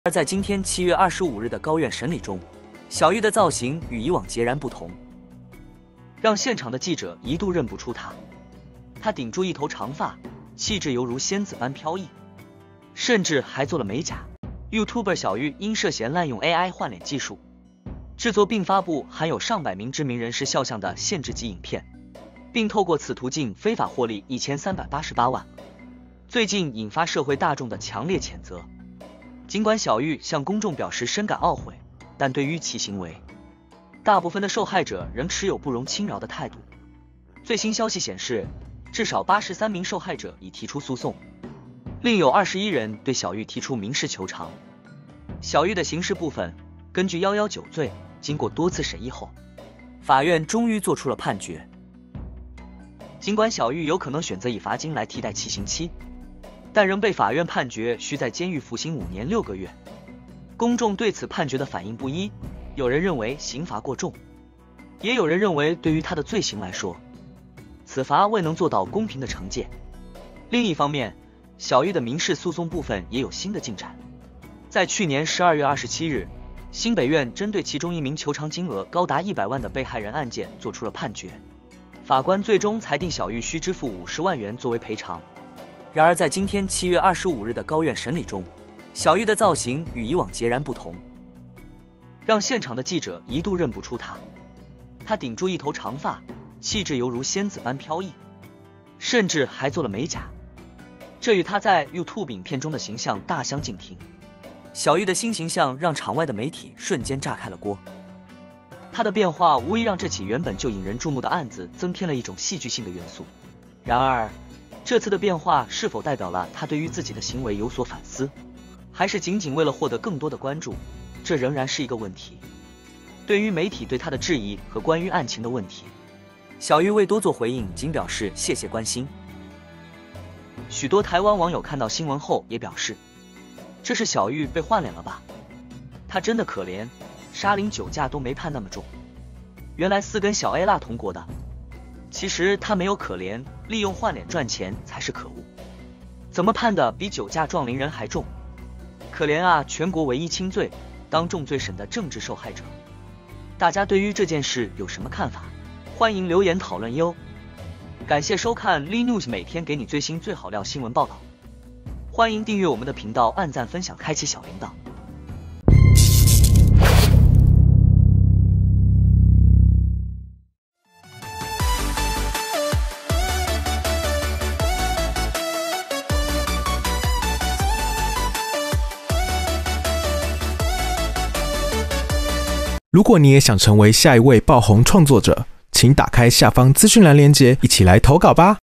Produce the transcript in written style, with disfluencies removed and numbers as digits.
而在今天7月25日的高院审理中，小玉的造型与以往截然不同，让现场的记者一度认不出她。她顶住一头长发，气质犹如仙子般飘逸，甚至还做了美甲。YouTuber 小玉因涉嫌滥用 AI 换脸技术，制作并发布含有上百名知名人士肖像的限制级影片，并透过此途径非法获利1388万，最近引发社会大众的强烈谴责。尽管小玉向公众表示深感懊悔，但对于其行为，大部分的受害者仍持有不容轻饶的态度。最新消息显示，至少83名受害者已提出诉讼，另有21人对小玉提出民事求偿。小玉的刑事部分，根据119罪，经过多次审议后，法院终于做出了判决。尽管小玉有可能选择以罚金来替代其刑期，但仍被法院判决需在监狱服刑5年6个月。公众对此判决的反应不一，有人认为刑罚过重，也有人认为对于他的罪行来说，此罚未能做到公平的惩戒。另一方面，小玉的民事诉讼部分也有新的进展。在去年12月27日，新北院针对其中一名求偿金额高达100万的被害人案件做出了判决，法官最终裁定小玉需支付50万元作为赔偿。然而在今天7月25日的高院审理中，小玉的造型与以往截然不同，让现场的记者一度认不出她。她顶住一头长发，气质犹如仙子般飘逸，甚至还做了美甲，这与她在 YouTube 影片中的形象大相径庭。小玉的新形象让场外的媒体瞬间炸开了锅，她的变化无疑让这起原本就引人注目的案子增添了一种戏剧性的元素。然而，这次的变化是否代表了她对于自己的行为有所反思，还是仅仅为了获得更多的关注，这仍然是一个问题。对于媒体对她的质疑和关于案情的问题，小玉未多做回应，仅表示谢谢关心。许多台湾网友看到新闻后也表示，这是小玉被换脸了吧？她真的可怜，沙林酒驾都没判那么重，原来4跟小 A 辣同国的。其实她没有可怜，利用换脸赚钱才是可恶。怎么判的比酒驾撞邻人还重？可怜啊，全国唯一轻罪当重罪审的政治受害者。大家对于这件事有什么看法？欢迎留言讨论哟。感谢收看 Lee News， 每天给你最新最好料新闻报道。欢迎订阅我们的频道，按赞分享，开启小铃铛。 如果你也想成为下一位爆红创作者，请打开下方资讯栏连结，一起来投稿吧。